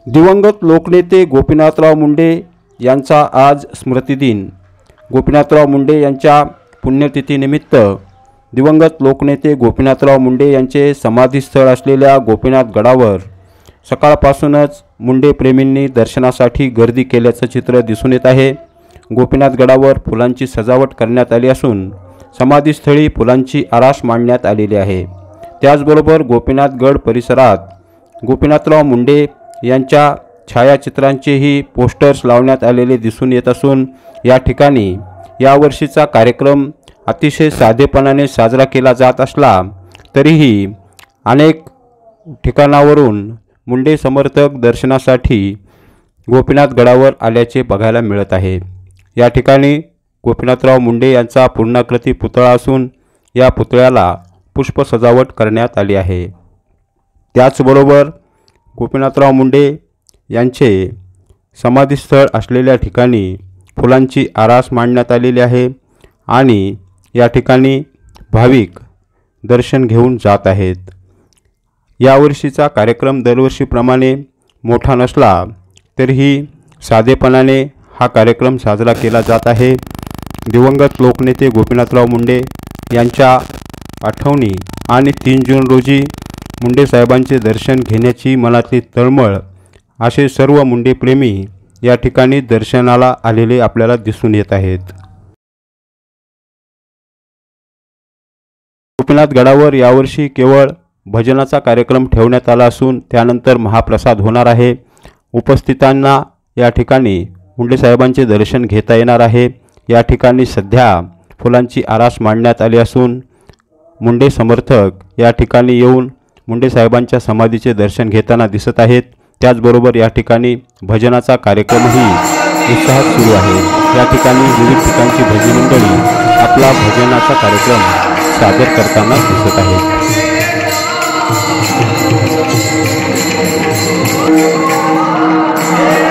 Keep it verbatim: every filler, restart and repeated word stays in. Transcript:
दिवंगत लोकनेते गोपीनाथराव मुंडे यांचा आज स्मृतिदिन। गोपीनाथराव मुंडे यांच्या पुण्यतिथीनिमित्त दिवंगत लोकनेते गोपीनाथराव मुंडे यांचे समाधीस्थळ असलेल्या गोपीनाथ गडावर सकाळपासूनच मुंडे प्रेमींनी दर्शनासाठी गर्दी केल्याचं चित्र दिसून येत आहे। गोपीनाथ गडावर फुलांची सजावट करण्यात आली असून समाधीस्थळी फुलांची आरास मांडण्यात आलेली आहे। त्याचबरोबर गोपीनाथ गड परिसरात गोपीनाथराव मुंडे यांच्या छायाचित्रांचेही पोस्टर्स लावण्यात आलेले दिसून येत असून या ठिकाणी यावर्षीचा कार्यक्रम अतिशय साधेपणाने साजरा केला जात असला तरीही अनेक ठिकाणावरून मुंडे समर्थक दर्शनासाठी गोपीनाथ गडावर आल्याचे बघायला मिळत आहे। या ठिकाणी गोपीनाथराव मुंडे यांचा पूर्णाकृती पुतळा असून या पुतळ्याला पुष्प सजावट करण्यात आली आहे। त्याचबरोबर गोपीनाथराव मुंडे यांचे समाधीस्थळ असलेल्या ठिकाणी फुलांची आरास मांडण्यात आलेली आहे आणि या ठिकाणी भाविक दर्शन घेऊन जात आहेत। यावर्षीचा कार्यक्रम दरवर्षीप्रमाणे मोठा नसला तरीही साधेपणाने हा कार्यक्रम साजरा केला जात आहे। दिवंगत लोकनेते गोपीनाथराव मुंडे यांच्या आठवणी आणि तीन जून रोजी मुंडे साहेबांचे दर्शन घेण्याची मनातली तळमळ असे सर्व मुंडे प्रेमी या ठिकाणी दर्शनाला आलेले आपल्याला दिसून येत आहेत। गोपीनाथ गडावर यावर्षी केवळ भजनाचा कार्यक्रम ठेवण्यात आला असून त्यानंतर महाप्रसाद होणार आहे। उपस्थितांना या ठिकाणी मुंडे साहेबांचे दर्शन घेता येणार आहे। या ठिकाणी सध्या फुलांची आरास मांडण्यात आली असून मुंडे समर्थक या ठिकाणी येऊन मुंडे साहेबांच्या समाधीचे दर्शन घेताना दिसत आहेत। त्याचबरोबर या ठिकाणी भजनाचा कार्यक्रमही उत्साहात सुरू आहे। या ठिकाणी विविध ठिकाणची भजनी मंडळी आपला भजनाचा कार्यक्रम सादर करताना दिसत आहेत। Yeah.